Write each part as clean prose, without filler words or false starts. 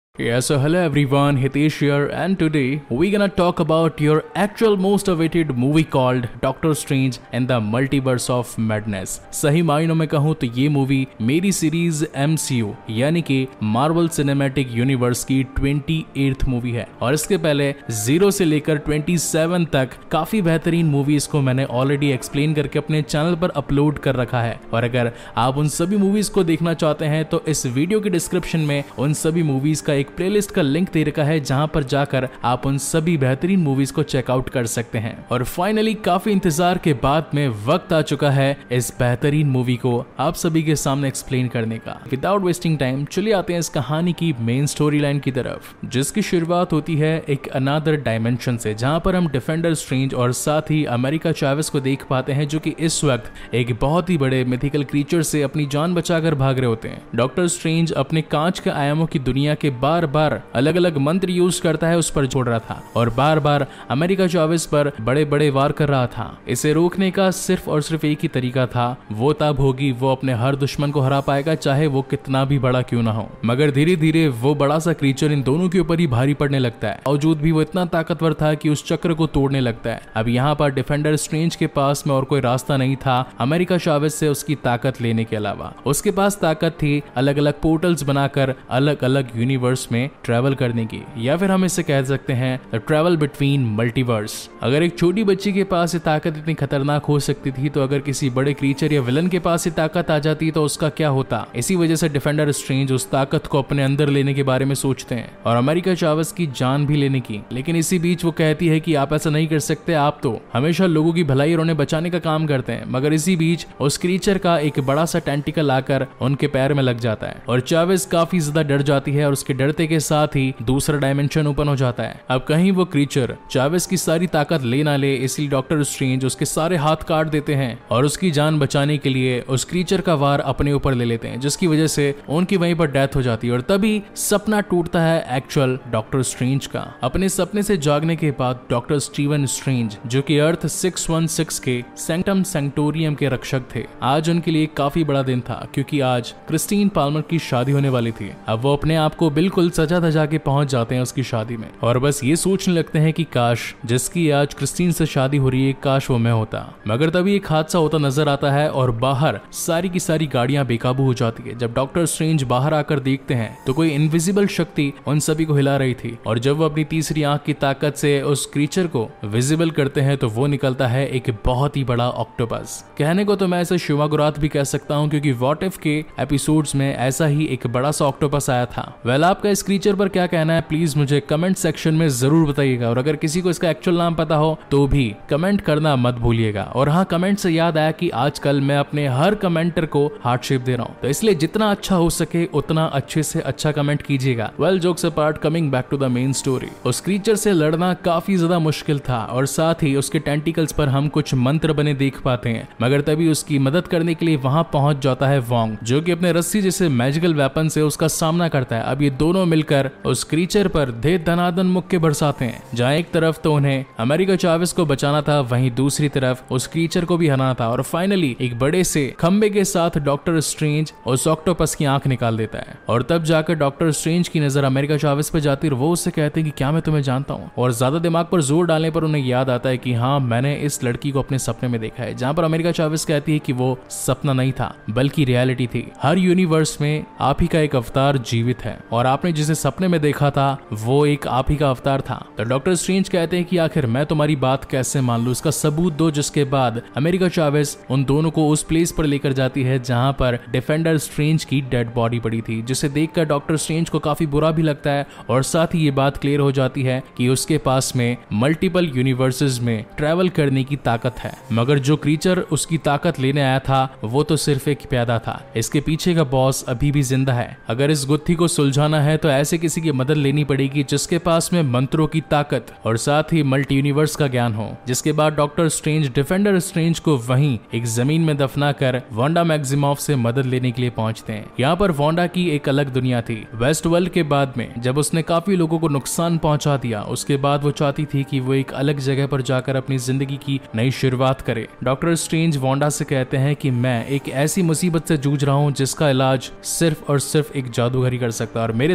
Yeah, so hello everyone, Hitesh here, and today we're gonna talk about your actual most awaited movie called Doctor Strange and the Multiverse of Madness। सही मायनों में कहूँ तो ये movie मेरी series MCU यानी कि Marvel cinematic universe की 28th मूवी है और इसके पहले 0 से लेकर 27 तक काफी बेहतरीन मूवीज को मैंने ऑलरेडी एक्सप्लेन करके अपने चैनल पर अपलोड कर रखा है। और अगर आप उन सभी मूवीज को देखना चाहते हैं तो इस वीडियो के डिस्क्रिप्शन में उन सभी मूवीज का एक प्लेलिस्ट का लिंक दे रखा है, जहां पर जाकर आप उन सभी बेहतरीन मूवीज को चेकआउट कर सकते हैं। और फाइनली काफी इंतजार के बाद में वक्त आ चुका है इस बेहतरीन मूवी को आप सभी के सामने एक्सप्लेन करने का। विदाउट वेस्टिंग टाइम चलिए आते हैं इस कहानी की मेन स्टोरी लाइन की तरफ, जिसकी शुरुआत होती है एक अनदर डायमेंशन से, जहां पर हम डिफेंडर स्ट्रेंज और साथ ही अमेरिका चावेस को देख पाते हैं, जो कि इस वक्त एक बहुत ही बड़े मिथिकल क्रीचर से अपनी जान बचाकर भाग रहे होते हैं। डॉक्टर स्ट्रेंज अपने कांच के आयामों की दुनिया के बार बार अलग अलग मंत्र यूज करता है, उस पर छोड़ रहा था और बार बार अमेरिका चावेस पर बड़े बड़े वार कर रहा था। इसे रोकने का सिर्फ और सिर्फ एक ही तरीका था, वो तब होगी वो अपने हर दुश्मन को हरा पाएगा, चाहे वो कितना भी बड़ा क्यों ना हो। मगर धीरे धीरे वो बड़ा सा क्रीचर इन दोनों के ऊपर ही भारी पड़ने लगता है। बावजूद भी वो इतना ताकतवर था कि उस चक्र को तोड़ने लगता है। अब यहाँ पर डिफेंडर स्ट्रेंज के पास में और कोई रास्ता नहीं था अमेरिका चावेस से उसकी ताकत लेने के अलावा। उसके पास ताकत थी अलग अलग पोर्टल्स बनाकर अलग अलग यूनिवर्स में ट्रैवल करने की, या फिर हम इसे कह सकते हैं द ट्रैवल बिटवीन मल्टीवर्स। अगर एक छोटी बच्ची के पास ये ताकत इतनी खतरनाक हो सकती थी, तो अगर किसी बड़े क्रीचर या विलन के पास ये ताकत आ जाती तो उसका क्या होता। इसी वजह से डिफेंडर स्ट्रेंज उस ताकत को अपने अंदर लेने के बारे में सोचते हैं और अमेरिका चावेस की जान भी लेने की। लेकिन इसी बीच वो कहती है कि आप ऐसा नहीं कर सकते, आप तो हमेशा लोगों की भलाई और उन्हें बचाने का काम करते हैं। मगर इसी बीच उस क्रीचर का एक बड़ा सा टेंटिकल आकर उनके पैर में लग जाता है और चावेस काफी ज्यादा डर जाती है और उसके डरते के साथ ही दूसरा डायमेंशन ओपन हो जाता है। अब कहीं वो क्रीचर चावेस की सारी ताकत ले ना ले, इसलिए डॉक्टर स्ट्रेंज उसके सारे हाथ काट देते हैं और उसकी जान बचाने के लिए उस क्रीचर का वार अपने ऊपर ले लेते हैं, जिसकी वजह से उनकी वहीं पर डेथ हो जाती है। और तभी सपना टूटता है एक्चुअल डॉक्टर स्ट्रेंज का। अपने सपने से जागने के बाद डॉक्टर स्टीवन स्ट्रेंज, जो कि अर्थ 616 के सैंक्टम सैंक्टोरियम के रक्षक थे, आज उनके लिए काफी बड़ा दिन था, क्योंकि आज क्रिस्टीन पाल्मर की शादी होने वाली थी। अब वो अपने आप को बिल्कुल सजा धजा के पहुंच जाते हैं उसकी शादी में और बस ये सोचने लगते हैं कि काश जिसकी आज क्रिस्टीन से शादी हो रही है, काश वो मैं होता। मगर तभी एक हादसा होता नजर आता है और बाहर सारी की सारी गाड़ियां बेकाबू हो जाती है। जब डॉक्टर स्ट्रेंज बाहर आकर देखते हैं तो कोई इनविजिबल शक्ति उन सभी को हिला रही थी और जब वो अपनी तीसरी आंख की ताकत से उस क्रीचर को विजिबल करते हैं तो वो निकलता है एक बहुत ही बड़ा ऑक्टोपस। कहने को तो मैं इसे शिवागुरात भी कह सकता हूँ, क्योंकि व्हाट इफ के एपिसोड्स में ऐसा ही एक बड़ा सा ऑक्टोपस आया था। वेल, आपका इस क्रीचर पर क्या कहना है प्लीज मुझे कमेंट सेक्शन में जरूर बताइएगा और अगर किसी को इसका एक्चुअल नाम पता हो तो भी कमेंट करना मत भूलिएगा। और हाँ, कमेंट से याद आया कि आजकल मैं अपने हर कमेंटर को हार्ट शेप दे रहा हूँ, तो इसलिए जितना अच्छा हो सके उतना अच्छे से अच्छा कमेंट कीजिएगा। Well, jokes apart, coming back to the main story. उस क्रीचर से लड़ना काफी ज्यादा मुश्किल था और साथ ही उसके टेंटिकल्स पर हम कुछ मंत्र बने देख पाते हैं। मगर तभी उसकी मदद करने के लिए वहां पहुंच जाता है वोंग, जो कि अपने रस्सी जैसे मैजिकल वेपन से उसका सामना करता है। अब ये दोनों मिलकर उस क्रीचर पर धे धनादन मुक्के बरसाते हैं, जहां एक तरफ तो उन्हें अमेरिका चावेस को बचाना था, वहीं दूसरी तरफ उस क्रीचर को भी हराना था। और फाइनली एक बड़े से खंबे के साथ डॉक्टर स्ट्रेंज उस ऑक्टोपस की आंख निकाल देता है और तब जाकर डॉक्टर स्ट्रेंज की नजर अमेरिका चावेस पे जाती है। वो उससे कहते हैं कि क्या मैं तुम्हें जानता हूँ, और ज्यादा दिमाग पर जोर डालने पर उन्हें याद आता है कि हाँ, मैंने इस लड़की को अपने सपने में देखा है। जहां पर अमेरिका चावेस कहती है कि वो सपना नहीं था बल्कि रियलिटी थी। हर यूनिवर्स में आप ही का एक अवतार जीवित है और आपने जिसे सपने में देखा था वो एक आप ही का अवतार था। तो डॉक्टर स्ट्रेंज कहते हैं कि आखिर मैं तुम्हारी बात कैसे मान लूं, इसका सबूत दो। जिसके बाद अमेरिका चावेस उन दोनों को उस प्लेस पर लेकर जाती है जहां पर डिफेंडर स्ट्रेंज की डेड बॉडी पड़ी थी, जिसे देखकर डॉक्टर स्ट्रेंज को काफी बुरा भी लगता है और साथ ही ये बात क्लियर हो जाती है कि उसके पास में मल्टीपल यूनिवर्सेस में ट्रैवल करने की ताकत है। मगर जो क्रीचर उसकी ताकत लेने आया था वो तो सिर्फ एक प्यादा था, इसके पीछे का बॉस अभी भी जिंदा है। अगर इस गुत्थी को सुलझाना है तो ऐसे किसी की मदद लेनी पड़ेगी जिसके पास में मंत्रों की ताकत और साथ ही मल्टी यूनिवर्स का ज्ञान हो। जिसके बाद डॉक्टर स्ट्रेंज डिफेंडर स्ट्रेंज को वहीं एक जमीन में दफना कर वांडा मैक्सिमॉफ से मदद लेने के लिए पहुंचते हैं। यहाँ पर वांडा की एक अलग दुनिया थी। वेस्ट वर्ल्ड के बाद में जब उसने काफी लोगों को नुकसान पहुंचा दिया, उसके बाद वो चाहती थी कि वो एक अलग जगह पर जाकर अपनी जिंदगी की नई शुरुआत करे। डॉक्टर स्ट्रेंज वांडा से कहते हैं कि मैं एक ऐसी मुसीबत से जूझ रहा हूँ जिसका इलाज सिर्फ और सिर्फ एक जादूगर ही कर सकता है और मेरे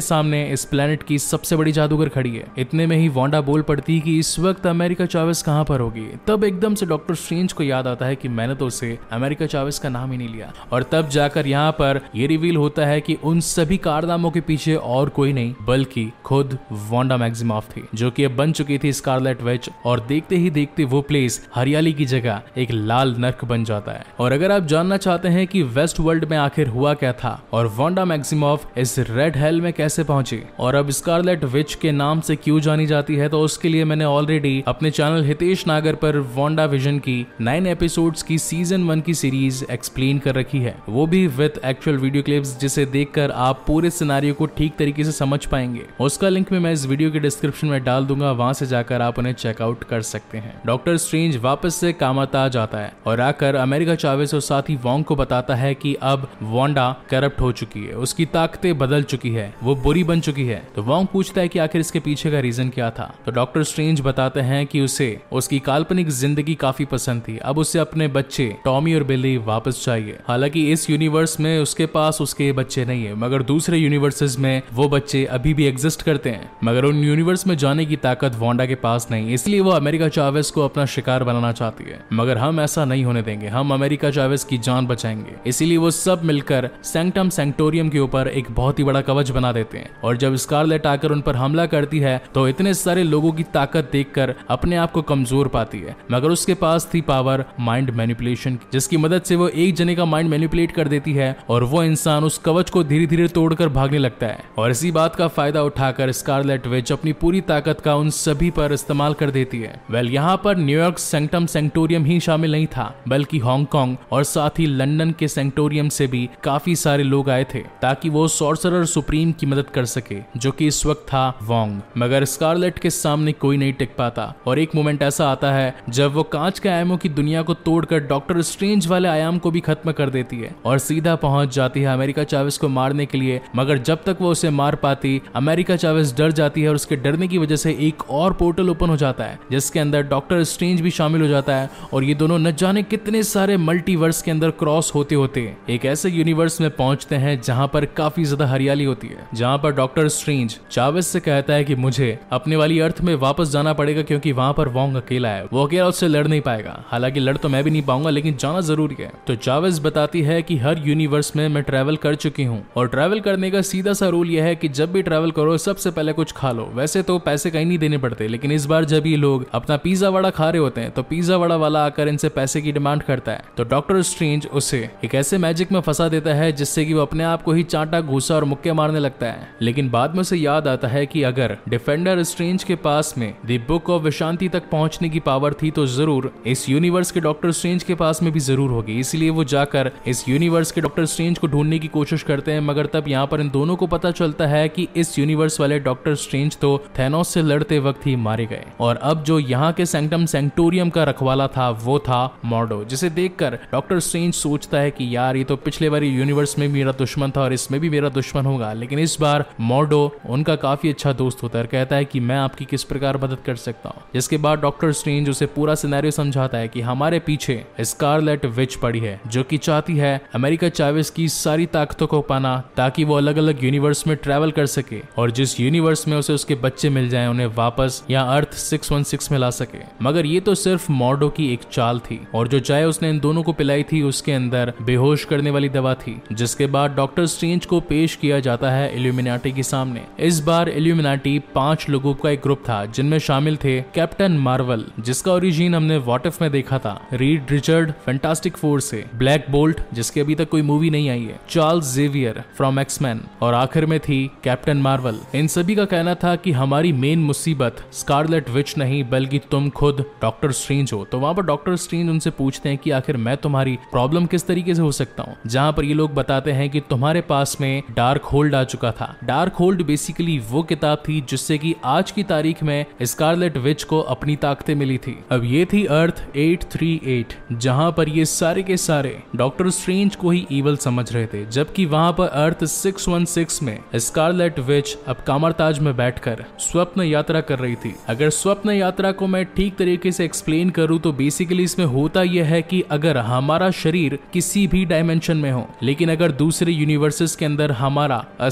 सामने इस प्लेनेट की सबसे बड़ी जादूगर खड़ी है। इतने में ही वांडा बोल पड़ती कि इस वक्त अमेरिका चावेस कहाँ पर होगी। तब एकदम से डॉक्टर स्ट्रेंज को याद आता है कि मैंने तो उसे अमेरिका चावेस का नाम ही नहीं लिया। और तब जाकर यहाँ पर ये रिवील होता है कि उन सभी कारनामों के पीछे और कोई नहीं बल्कि खुद वांडा मैक्सिमॉफ थी, जो कि अब बन चुकी थी स्कारलेट विच। और देखते ही देखते वो प्लेस हरियाली की जगह एक लाल नर्क बन जाता है। और अगर आप जानना चाहते हैं कि वेस्ट वर्ल्ड में आखिर हुआ क्या था और वांडा मैक्सिमॉफ इस रेड हेल में कैसे पहुंची और अब स्कारलेट विच के नाम से क्यों जानी जाती है, तो उसके लिए मैंने ऑलरेडी अपने चैनल हितेश नागर पर वांडा विजन की 9 एपिसोड्स की सीजन 1 की सीरीज एक्सप्लेन कर रखी है, वो भी विद एक्चुअल वीडियो क्लिप्स, जिसे देखकर आप पूरे सिनेरियो को ठीक तरीके से समझ पाएंगे। उसका लिंक मैं इस वीडियो के डिस्क्रिप्शन में डाल दूंगा, वहां से जाकर आप उन्हें चेकआउट कर सकते हैं। डॉक्टर स्ट्रेंज वापस से कामाता जाता है और आकर अमेरिका चावेस और साथ ही वोंग को बताता है कि अब वांडा करप्ट हो चुकी है, उसकी ताकतें बदल चुकी है, वो बुरी बन चुकी है। तो वोंग पूछता है कि आखिर इसके पीछे का रीजन क्या था। तो डॉक्टर स्ट्रेंज बताते हैं कि उसे उसकी काल्पनिक जिंदगी काफी पसंद थी, अब उसे अपने बच्चे टॉमी और बिली वापस चाहिए। हालांकि इस यूनिवर्स में उसके पास उसके बच्चे नहीं है, मगर दूसरे यूनिवर्सेस में वो बच्चे अभी भी एग्जिस्ट करते हैं, मगर उन यूनिवर्स में जाने की ताकत वांडा के पास नहीं, इसलिए वो अमेरिका चावेस को अपना शिकार बनाना चाहती है। मगर हम ऐसा नहीं होने देंगे, हम अमेरिका चावेस की जान बचाएंगे। इसीलिए वो सब मिलकर सैंक्टम सैंक्टोरियम के ऊपर एक बहुत ही बड़ा कवच बना देते हैं। और जब स्कारलेट आकर उन पर हमला करती है तो इतने सारे लोगों की ताकत देखकर अपने आप को कमजोर पाती है, मगर उसके पास थी पावर माइंड मैनिपुलेशन, जिसकी मदद से वो एक जने का माइंड मैनिपुलेट कर देती है और वो इंसान उस कवच को धीरे धीरे तोड़कर भागने लगता है। और इसी बात का फायदा उठाकर स्कारलेट विच अपनी पूरी ताकत का उन सभी पर इस्तेमाल कर देती है। वेल, यहाँ पर न्यूयॉर्क सैंक्टम सैंक्टोरियम ही शामिल नहीं था, बल्कि हांगकांग और साथ ही लंदन के सैंक्टोरियम से भी काफी सारे लोग आए थे ताकि वो सॉर्सरर सुप्रीम की मदद कर सके, जो कि इस वक्त था वोंग। मगर स्कारलेट के सामने कोई नहीं टिक पाता और एक मोमेंट ऐसा आता है जब वो कांच के आयामों की दुनिया को तोड़कर डॉक्टर स्ट्रेंज वाले आयाम को भी खत्म कर देती है और सीधा पहुंच जाती है अमेरिका चावेस को मारने के लिए। मगर जब तक वो उसे मार पाती, अमेरिका चावेस डर जाती है और उसके डरने की वजह से एक और पोर्टल ओपन हो जाता है, जिसके अंदर डॉक्टर स्ट्रेंज भी शामिल हो जाता है। और ये दोनों न जाने कितने सारे मल्टीवर्स के अंदर क्रॉस होते होते एक ऐसे यूनिवर्स में पहुंचते हैं जहां पर काफी ज्यादा हरियाली होती है, जहां पर डॉक्टर स्ट्रेंज चावेस से कहता है कि मुझे अपने वाली अर्थ में वापस जाना पड़ेगा क्योंकि वहां पर वोंग अकेला है, वो अकेला उससे लड़ नहीं पाएगा। हालांकि लड़ तो मैं भी नहीं पाऊंगा, लेकिन जाना जरूरी है। तो चावेस बताती है कि हर यूनिवर्स में मैं ट्रैवल कर चुकी हूँ और ट्रैवल करने का सीधा सा रूल यह है कि जब भी ट्रैवल करो सबसे पहले कुछ खा लो। वैसे तो पैसे कहीं नहीं देने पड़ते, लेकिन इस बार जब ये लोग अपना पिज्जा वड़ा खा रहे होते हैं तो पिज्जा वड़ा वाला आकर इनसे पैसे की डिमांड करता है। तो डॉक्टर स्ट्रेंज उसे एक ऐसे मैजिक में फंसा देता है जिससे कि वो अपने आप को ही चांटा घूसा और मुक्के मारने लगता है। लेकिन बाद में उसे याद आता है कि अगर डिफेंडर स्ट्रेंज के पास में द बुक ऑफ विशांति तक पहुंचने की पावर थी तो जरूर इस यूनिवर्स के डॉक्टर स्ट्रेंज के पास में भी जरूर होगी। इसलिए वो जाकर इस यूनिवर्स के डॉक्टर स्ट्रेंज को ढूंढने की कोशिश करते हैं। मगर तब यहाँ पर इन दोनों को पता चलता है कि इस यूनिवर्स वाले डॉक्टर स्ट्रेंज तो थैनोस से लड़ते वक्त ही मारे गए और अब जो यहाँ के सैंक्टम सैंक्टोरियम का रखवाला था वो था मॉर्डो, जिसे देखकर डॉक्टर स्ट्रेंज सोचता है कि यार ये तो पिछले बार यूनिवर्स में मेरा दुश्मन था और इसमें भी मेरा दुश्मन होगा, लेकिन इस बार मॉर्डो उनका काफी अच्छा दोस्त होता है। कहता है कि मैं आपकी किस प्रकार मदद कर सकता हूँ। जिसके बाद डॉक्टर स्ट्रेंज उसे पूरा सिनेरियो समझाता है कि हमारे पीछे स्कारलेट विच पड़ी है, जो कि चाहती है अमेरिका चावेस की सारी ताकतों को पाना ताकि वो अलग अलग यूनिवर्स में ट्रैवल कर सके और जिस यूनिवर्स में उसे उसके बच्चे मिल जाएं उन्हें वापस यहाँ अर्थ 616 में ला सके। मगर ये तो सिर्फ मॉर्डो की एक चाल थी और जो चाय उसने इन दोनों को पिलाई थी उसके अंदर बेहोश करने वाली दवा थी। जिसके बाद डॉक्टर स्ट्रेंज को पेश किया जाता है इल्यूमिनाटी के सामने। इस बार इल्यूमिनाटी 5 लोगों का एक ग्रुप था जिनमें शामिल थे कैप्टन मार्वल, जिसका ओरिजिन हमने व्हाट इफ में देखा था, रीड रिचर्ड फैंटास्टिक फोर से, ब्लैक बोल्ट जिसकी अभी तक कोई मूवी नहीं आई है, चार्ल्स जेवियर फ्रॉम एक्समैन और आखिर में थी कैप्टन मार्वल। इन सभी का कहना था कि हमारी मेन मुसीबत स्कारलेट विच नहीं बल्कि तुम खुद डॉक्टर स्ट्रेंज हो। तो वहां पर डॉक्टर स्ट्रेंज उनसे पूछते हैं कि आखिर मैं तुम्हारी प्रॉब्लम किस तरीके से हो सकता हूँ, जहां पर ये लोग बताते हैं कि तुम्हारे पास में डार्क होल्ड आ चुका था। डार्क होल्ड बेसिकली वो किताब थी जिससे कि आज की तारीख में स्कारलेट विच को अपनी ताकतें मिली थी। अब ये थी अर्थ 838 जहां पर ये सारे के सारे डॉक्टर स्ट्रेंज को ही इवल समझ रहे थे, जबकि वहां पर अर्थ 616 में स्कारलेट विच अब कामरताज में बैठकर स्वप्न यात्रा कर रही थी। अगर स्वप्न यात्रा को मैं ठीक तरीके से एक्सप्लेन करूं तो बेसिकली इसमें होता यह है कि अगर हमारा शरीर किसी भी डायमेंशन में हो, लेकिन अगर दूसरे यूनिवर्सेस के अंदर हमारा अस्तित्व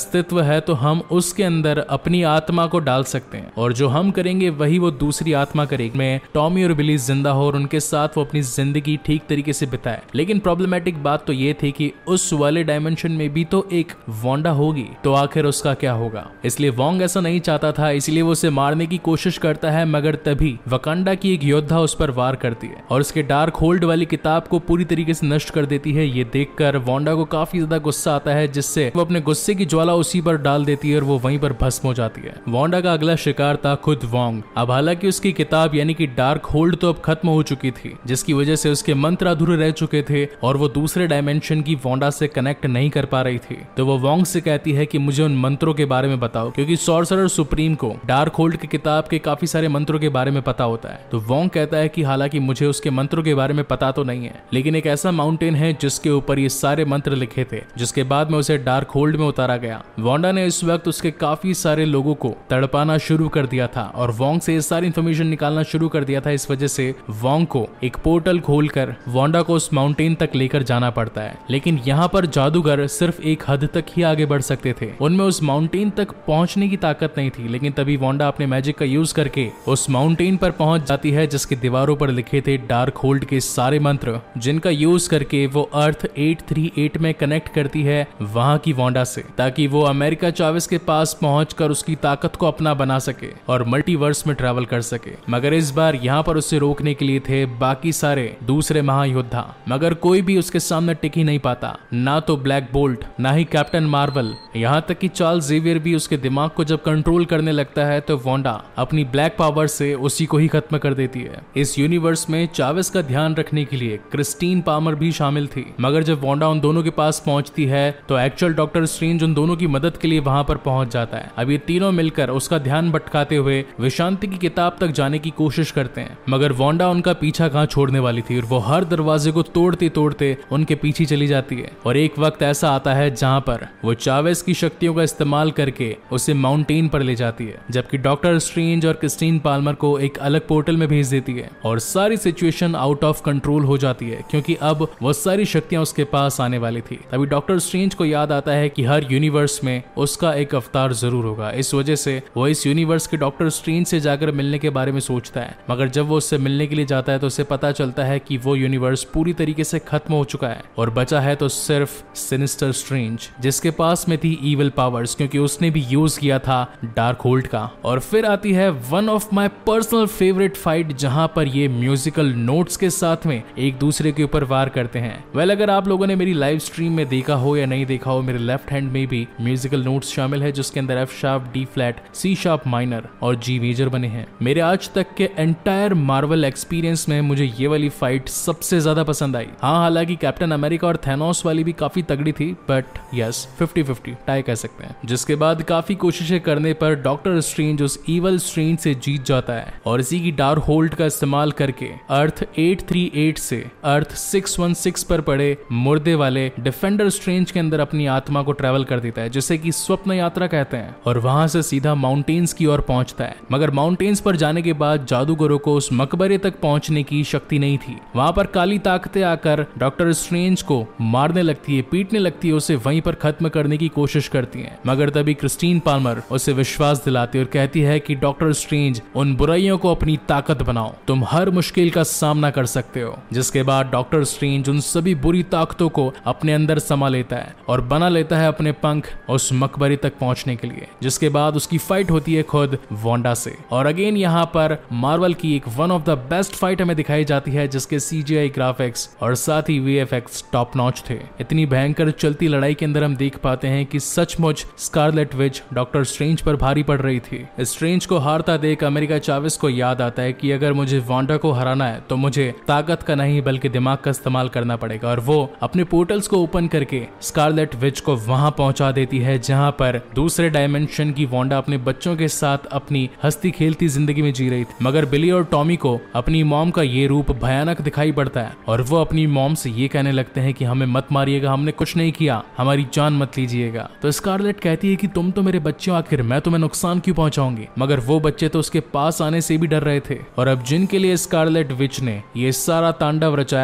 है तो हम उसके अंदर अपनी आत्मा को डाल सकते हैं और जो हम करेंगे वही वो दूसरी आत्मा करेगी। में टॉमी और बिली जिंदा हो और उनके साथ वो अपनी जिंदगी ठीक तरीके से बिताए। लेकिन प्रॉब्लमेटिक बात तो ये थी कि उस वाले डायमेंशन में भी तो एक वांडा होगी, तो आखिर उसका क्या होगा। इसलिए वोंग ऐसा नहीं चाहता था, इसलिए वो उसे मारने की कोशिश करता है, मगर तभी वकांडा की एक योद्धा उस पर वार करती है और उसके डार्क होल्ड वाली किताब को पूरी तरीके से नष्ट कर देती है। ये देखकर वांडा को काफी ज्यादा गुस्सा आता है, जिससे वो अपने गुस्से की ज्वाला उसी पर डाल देती है और वो वहीं पर भस्म हो जाती है। वांडा का अगला शिकार था खुद वोंग। अब हालांकि उसकी किताब यानी कि डार्क होल्ड तो अब खत्म हो चुकी थी, जिसकी वजह से उसके मंत्र अधूरे रह चुके थे और वो दूसरे डायमेंशन की वांडा से कनेक्ट नहीं कर पा रही थी। तो वो वोंग से कहती है कि मुझे उन मंत्रों के बारे में बताओ, क्योंकि सॉर्सरर सुप्रीम को डार्क होल्ड की किताब के काफी सारे मंत्रों के बारे में पता होता है। तो वोंग कहता है कि हालांकि मुझे उसके मंत्रों के बारे में पता तो नहीं है, लेकिन एक ऐसा माउंटेन है जिसके ऊपर ये सारे मंत्र लिखे थे, जिसके बाद में उसे डार्क होल्ड में उतारा गया। वांडा ने इस वक्त उसके काफी सारे लोगों को तड़पाना शुरू कर दिया था और वोंग से ये सारी इंफॉर्मेशन निकालना शुरू कर दिया था। इस वजह से वोंग को एक पोर्टल खोलकर वांडा को उस माउंटेन तक लेकर जाना पड़ता है। लेकिन यहाँ पर जादूगर सिर्फ एक हद तक ही आगे बढ़ सकते थे, उनमें उस माउंटेन तक पहुंचने की ताकत नहीं थी। लेकिन तभी वांडा अपने मैजिक का यूज करके उस माउंटेन पर पहुंच जाती है, जिसकी दीवारों पर लिखे थे डार्क होल्ड के सारे मंत्र, जिनका यूज करके वो अर्थ 838 में कनेक्ट करती है वहां की वांडा से, ताकि वो अमेरिका चावेस के पास पहुंचकर उसकी ताकत को अपना बना सके और मल्टीवर्स में ट्रैवल कर सके। मगर इस बार यहाँ पर उसे रोकने के लिए थे बाकी सारे दूसरे महायोद्धा, मगर कोई भी उसके सामने टिक ही नहीं पाता, ना तो ब्लैक बोल्ट, ना ही कैप्टन मार्वल, यहाँ तक कि चार्ल्स जेवियर भी उसके दिमाग को जब कंट्रोल करने लगता है तो वांडा अपनी ब्लैक पावर से उसी को ही खत्म कर देती है। इस यूनिवर्स में चावेस का ध्यान रखने के लिए क्रिस्टीन पामर भी शामिल थी, मगर जब वांडा उन दोनों के पास पहुंचती है तो एक्चुअल डॉक्टर स्ट्रेंज उन दोनों की मदद के लिए वहां पर पहुंच जाता है। अब ये तीनों मिलकर उसका ध्यान भटकाते हुए विशांति की किताब तक जाने की कोशिश करते हैं, मगर वांडा उनका पीछा कहां छोड़ने वाली थी और वो हर दरवाजे को तोड़ते तोड़ते उनके पीछे चली जाती है। और एक वक्त ऐसा आता है जहां पर वो चावेस की शक्तियों का इस्तेमाल करके उसे माउंटेन पर ले जाती है, जबकि डॉक्टर स्ट्रेंज और क्रिस्टीन पाल्मर को एक अलग पोर्टल में भेज देती है और सारी सिचुएशन आउट ऑफ कंट्रोल हो जाती है, क्योंकि अब वो सारी शक्तियां उसके पास आने वाली थी। तभी डॉक्टर स्ट्रेंज को याद आता है कि हर यूनिवर्स में उसका एक अवतार जरूर होगा। इस वजह से वो इस यूनिवर्स के डॉक्टर स्ट्रेंज से जाकर मिलने के बारे में सोचता है, मगर जब वो उससे मिलने के लिए जाता है तो उसे पता चलता है कि वो यूनिवर्स पूरी तरीके से खत्म हो चुका है और बचा है तो सिर्फ सिनिस्टर स्ट्रेंज, जिसके पास में थी इविल पावर्स, क्योंकि उसने भी यूज किया था डार्क होल्ड का। और फिर आती है one of my personal favourite fight, जहां पर ये म्यूजिकल नोट्स के साथ में एक दूसरे के ऊपर वार करते हैं। वेल, अगर आप लोगों ने मेरी लाइव स्ट्रीम में देखा हो या नहीं देखा हो, मेरे लेफ्ट हैंड में भी म्यूजिकल नोट्स शामिल है, जिसके अंदर F sharp, D flat, C sharp minor और जी मेजर बने हैं। मेरे आज तक के एंटायर मार्वल एक्सपीरियंस में मुझे ये वाली फाइट सबसे ज्यादा पसंद आई। हाँ, हालांकि कैप्टन अमेरिका और थैनोस वाली भी काफी तगड़ी थी, बट यस 50-50 टाई कह सकते हैं। जिसके बाद काफी कोशिशें करने पर डॉक्टर स्ट्रेंज उस इवल स्ट्रेंज से जीत जाता है और इसी की डार्क होल्ड का इस्तेमाल करके अर्थ 838 से अर्थ 616 पर पड़े मुर्दे वाले डिफेंडर स्ट्रेंज के अंदर अपनी आत्मा को ट्रेवल कर देता है, जिसे कि स्वप्न यात्रा कहते हैं, और वहां से सीधा माउंटेन्स की ओर पहुंचता है। मगर माउंटेन्स पर जाने के बाद जादूगरों को उस मकबरे तक पहुंचने की शक्ति नहीं थी। वहां पर काली ताकतें आकर डॉक्टर स्ट्रेंज को मारने लगती है, पीटने लगती है, उसे वहीं पर खत्म करने की कोशिश करती है। मगर तभी क्रिस्टीन पाल्मर उसे विश्वास दिलाती है और कहती है कि डॉक्टर स्ट्रेंज, उन बुराइयों को अपनी ताकत बनाओ, तुम हर मुश्किल का सामना कर सकते हो। जिसके बाद डॉक्टर स्ट्रेंज उन सभी बुरी ताकतों को अपने अंदर समा लेता है और बना लेता है अपने पंख उस मकबरे तक पहुंचने के लिए। जिसके बाद उसकी फाइट होती है खुद वांडा से। और अगेन यहाँ पर मार्वल की एक one of the best fight हमें दिखाई जाती है, जिसके CGI ग्राफिक्स और साथ ही VFX टॉप नॉच थे। इतनी भयंकर चलती लड़ाई के अंदर हम देख पाते हैं कि सचमुच स्कारलेट विच डॉक्टर स्ट्रेंज पर भारी पड़ रही थी। स्ट्रेंज को हारता देख अमेरिका चावेस को याद आता है कि अगर मुझे वांडा को हराना है तो मुझे ताकत का नहीं बल्कि दिमाग का इस्तेमाल करना पड़ेगा, और वो अपने पोर्टल्स को ओपन करके स्कारलेट विच को वहां पहुंचा देती है जहां पर दूसरे डायमेंशन की वांडा अपने बच्चों के साथ अपनी हंसती खेलती जिंदगी में जी रही थी। मगर बिली और टॉमी को अपनी मॉम का ये रूप भयानक दिखाई पड़ता है और वो अपनी मॉम से ये कहने लगते हैं कि हमें मत मारिएगा, हमने कुछ नहीं किया, हमारी जान मत लीजिएगा। तो स्कारलेट कहती है कि तुम तो मेरे बच्चे हो, आखिर मैं तुम्हें नुकसान क्यों पहुंचाऊंगी। मगर वो बच्चे तो उसके पास आने से भी डर रहे थे, और अब जिनके लिए स्कारलेट विच ने ये सारा तांडव रचाया था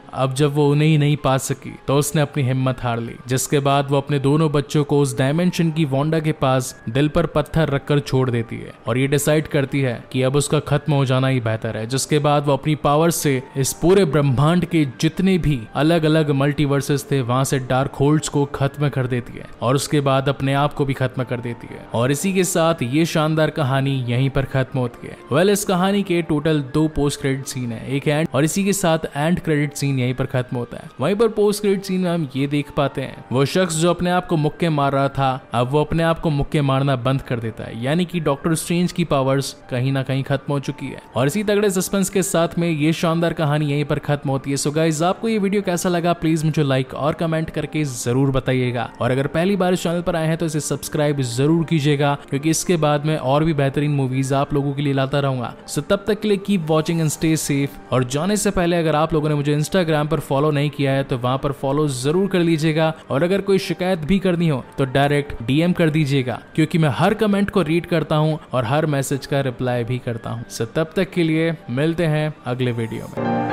अब जब वो उन्हें ही नहीं पा सकी तो उसने अपनी हिम्मत हार ली, जिसके बाद वो अपने दोनों बच्चों को उस डायमेंशन की वांडा के पास दिल पर पत्थर रखकर छोड़ देती है और ये डिसाइड करती है कि अब उसका खत्म हो जाना ही बेहतर है। जिसके बाद वो अपनी पावर से इस पूरे ब्रह्मांड के जितने भी अलग अलग मल्टीवर्सेस थे वहां से डार्क होल्ड्स को खत्म कर देती है और उसके बाद अपने आप को भी खत्म कर देती है। और इसी के साथ ये शानदार कहानी यहीं पर खत्म होती है। वेल, इस कहानी के टोटल 2 पोस्ट क्रेडिट सीन है, एक एंड और इसी के साथ एंड क्रेडिट सीन यहीं पर खत्म होता है। वहीं पर पोस्ट क्रेडिट सीन में हम ये देख पाते हैं वो शख्स जो अपने आप को मुक्के मार रहा था अब वो अपने आप को मुक्के मारना बंद कर देता है, यानी कि डॉक्टर स्ट्रेंज की पावर्स कहीं ना कहीं खत्म हो चुकी है। और इसी तगड़े सस्पेंस के साथ में ये शानदार कहानी यहीं पर खत्म होती है। सो गाइस, आपको ये वीडियो कैसा लगा प्लीज मुझे लाइक और कमेंट करके जरूर बताइएगा और अगर पहली बार इस चैनल पर आए हैं तो इसे सब्सक्राइब जरूर कीजिएगा, क्योंकि इसके बाद में और भी बेहतरीन मूवीज आप लोगों के लिए लाता रहूंगा। सो तब तक के लिए keep watching and stay safe. और जाने से पहले अगर आप लोगों ने मुझे इंस्टाग्राम पर फॉलो नहीं किया है तो वहां पर फॉलो जरूर कर लीजिएगा और अगर कोई शिकायत भी करनी हो तो डायरेक्ट डीएम कर दीजिएगा, क्योंकि मैं हर कमेंट को रीड करता हूं और हर मैसेज का रिप्लाई भी करता हूं। सो तब तक के लिए मिलते हैं अगले वीडियो में।